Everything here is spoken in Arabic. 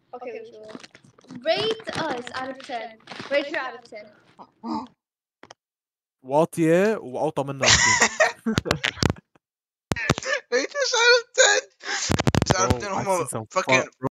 Okay, rate us out of 10. Rate you out of 10. واطية واوطى منها ريت us out of 10. 10 out of 10 هم fucking